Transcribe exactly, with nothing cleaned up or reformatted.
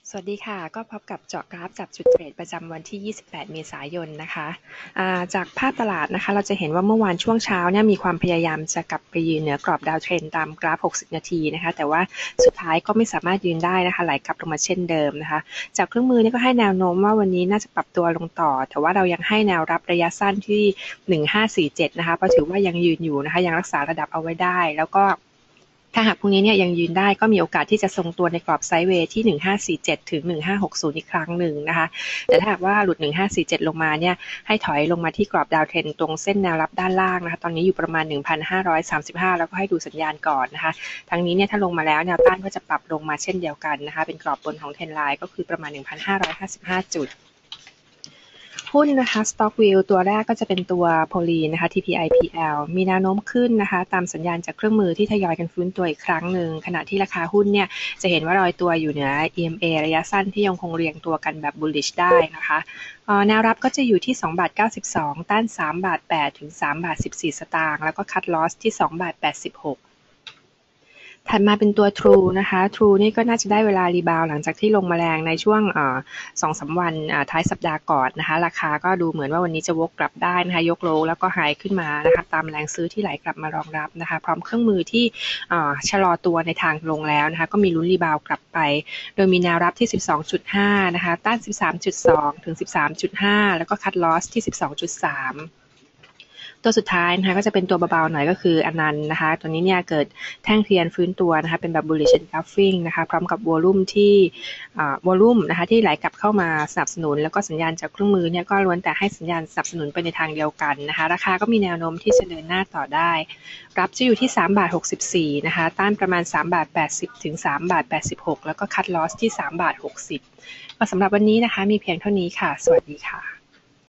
สวัสดีค่ะก็พบกับเจาะกราฟจับจุดเทรดประจำวันที่ยี่สิบแปดเมษายนนะคะจากภาพตลาดนะคะเราจะเห็นว่าเมื่อวานช่วงเช้าเนี่ยมีความพยายามจะกลับไปยืนเหนือกรอบดาวเทรนตามกราฟหกสิบนาทีนะคะแต่ว่าสุดท้ายก็ไม่สามารถยืนได้นะคะไหลกลับลงมาเช่นเดิมนะคะจากเครื่องมือนี่ก็ให้แนวโน้มว่าวันนี้น่าจะปรับตัวลงต่อแต่ว่าเรายังให้แนวรับระยะสั้นที่หนึ่งพันห้าร้อยสี่สิบเจ็ดนะคะเพราะถือว่ายังยืนอยู่นะคะยังรักษาระดับเอาไว้ได้แล้วก็ถ้าหากพรุ่งนี้เนี่ยยังยืนได้ก็มีโอกาสที่จะทรงตัวในกรอบไซด์เวย์ที่หนึ่งพันห้าร้อยสี่สิบเจ็ดถึงหนึ่งพันห้าร้อยหกสิบอีกครั้งหนึ่งนะคะแต่ถ้าหากว่าหลุดหนึ่งพันห้าร้อยสี่สิบเจ็ดลงมาเนี่ยให้ถอยลงมาที่กรอบดาวเทรนตรงเส้นแนวรับด้านล่างนะคะตอนนี้อยู่ประมาณ หนึ่งพันห้าร้อยสามสิบห้า แล้วก็ให้ดูสัญญาณก่อนนะคะทั้งนี้เนี่ยถ้าลงมาแล้วแนวต้านก็จะปรับลงมาเช่นเดียวกันนะคะเป็นกรอบบนของเทรนไลน์ก็คือประมาณ หนึ่งพันห้าร้อยห้าสิบห้า จุดหุ้นนะคะ Stockview ตัวแรกก็จะเป็นตัวโพลีนนะคะ ที พี ไอ พี แอล มีแนวโน้มขึ้นนะคะตามสัญญาณจากเครื่องมือที่ทยอยกันฟื้นตัวอีกครั้งหนึ่งขณะที่ราคาหุ้นเนี่ยจะเห็นว่ารอยตัวอยู่เหนือ อี เอ็ม เอ ระยะสั้นที่ยังคงเรียงตัวกันแบบ bullish ได้นะคะแนวรับก็จะอยู่ที่สองบาทเก้าสิบสองต้านสามบาทแปดถึงสามบาทสิบสี่สตางค์แล้วก็คัทลอสที่สองบาทแปดสิบหกถัดมาเป็นตัว True นะคะ True นี่ก็น่าจะได้เวลารีบาวหลังจากที่ลงมาแรงในช่วงสองสามวันท้ายสัปดาห์ก่อนนะคะราคาก็ดูเหมือนว่าวันนี้จะวกกลับได้นะคะยกโลแล้วก็ไฮขึ้นมานะคะตามแรงซื้อที่ไหลกลับมารองรับนะคะพร้อมเครื่องมือที่ชะลอตัวในทางลงแล้วนะคะก็มีลุ้นรีบาวกลับไปโดยมีแนวรับที่ สิบสองจุดห้า นะคะต้าน สิบสามจุดสอง ถึง สิบสามจุดห้า แล้วก็คัทลอสที่ สิบสองจุดสามตัวสุดท้ายนะคะก็จะเป็นตัวเบาๆหน่อยก็คืออนันต์นะคะตัวนี้เนี่ยเกิดแท่งเทียนฟื้นตัวนะคะเป็นแบบ bullish engulfing นะคะพร้อมกับวอลุ่มที่วอลุ่มนะคะที่ไหลกลับเข้ามาสนับสนุนแล้วก็สัญญาณจากเครื่องมือเนี่ยก็ล้วนแต่ให้สัญญาณสนับสนุนไปในทางเดียวกันนะคะราคาก็มีแนวโน้มที่จะเดินหน้าต่อได้รับจะอยู่ที่สามบาทหกสิบสี่นะคะต้านประมาณสามบาทแปดสิบถึงสามบาทแปดสิบหกแล้วก็คัทลอสที่สามบาทหกสิบสำหรับวันนี้นะคะมีเพียงเท่านี้ค่ะสวัสดีค่ะ